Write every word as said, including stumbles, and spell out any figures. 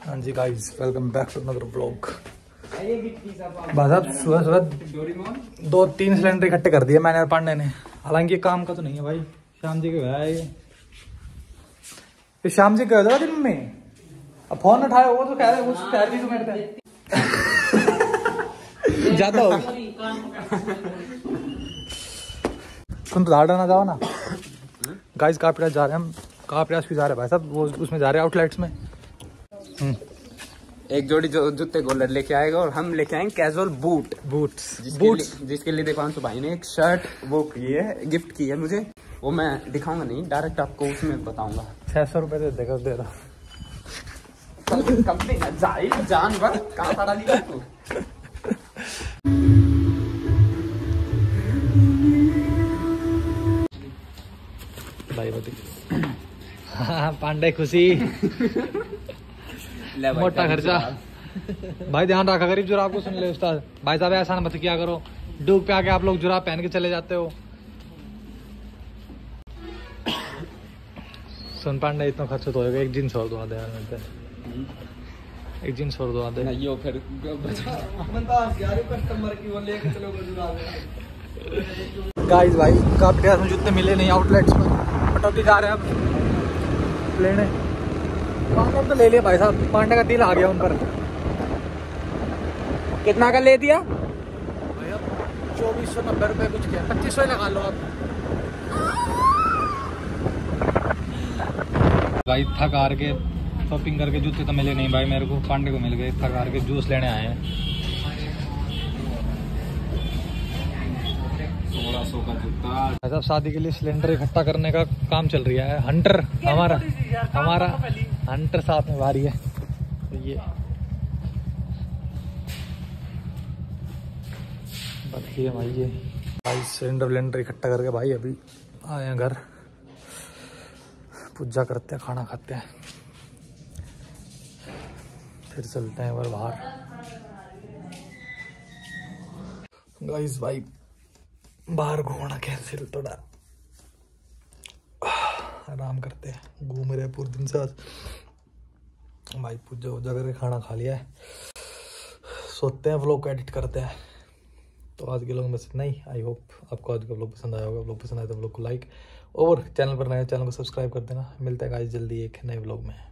हाँ जी guys, welcome back to another blog. भाई साहब सुबह सुबह दो तीन सिलेंडर इकट्ठे कर दिए मैंने और पांडे ने। हालांकि काम का तो नहीं है भाई, श्याम जी के है ये। श्याम जी कह दो दिन में अब फोन उठाया वो तो कह रहे वो कह रही मेरे ज्यादा हो तुम तो झाड़ा ना जाओ ना। गाइस कापड़ा जा रहे हैं हम, कापड़ा भी जा रहे हैं भाई साहब, वो उसमें जा रहे हैं आउटलेट्स में। एक जोड़ी जो जूते गोलर लेके आएगा और हम लेके आएंगे कैजुअल बूट बूट्स जिसके बूट्स लिए, जिसके लिए दीपांशु भाई ने एक शर्ट वो की है, गिफ्ट की है मुझे। वो मैं दिखाऊंगा नहीं, डायरेक्ट आपको उसमें बताऊंगा। छह सौ रुपए दे देगा दे रहा कंपनी जानवर कहाँ पड़ा लिखा तू। भाई बती पांडे खुशी मोटा खर्चा। भाई ध्यान रखा गरीब जुराब को, सुन ले उस्ताद। भाई साहब ऐसा मत किया करो, डूब पे आके आप लोग जुराब पहन के चले जाते हो। सुन पांडे इतना खर्च तो होगा, एक जींस और दो दे यार, एक जींस और दो दे। यो फिर कस्टमर की वो लेके चलो जुराब। गाइस भाई कापड़ा में जूते मिले नहीं आउटलेट्स में, पटौती जा रहे हैं अब लेने। पांडे तो ले लिया भाई साहब, पांडे का दिल आ गया उन पर। कितना का ले दिया? भैया चौबीस सौ नब्बे रुपये कुछ किया, पच्चीस सौ लगा लो आप। भाई थक हार के शॉपिंग करके जूते तो मिले नहीं भाई मेरे को, पांडे को मिल गए। थक हार के जूस लेने आए हैं। सोलह सौ का जूता। साहब शादी के लिए सिलेंडर इकट्ठा करने का काम चल रहा है। हंटर हमारा हमारा हंटर साथ में भारी है। तो ये बाकी है भाई, ये भाई सिलेंडर विलेंडर इकट्ठा करके भाई अभी आए हैं घर, पूजा करते हैं, खाना खाते हैं, फिर चलते हैं बाहर। गाइस भाई बाहर घूमना कैंसिल, थोड़ा आराम करते हैं, घूम रहे पूरे दिन से आज। भाई पूजा वूजा करके खाना खा लिया है, सोते हैं, व्लॉग को एडिट करते हैं। तो आज के लोग बस इतना ही। आई होप आपको आज का व्लॉग पसंद आया होगा। व्लॉग पसंद आया तो व्लॉग को लाइक और चैनल पर नए चैनल को सब्सक्राइब कर देना। मिलते हैं गाइस जल्दी एक नए व्लॉग में।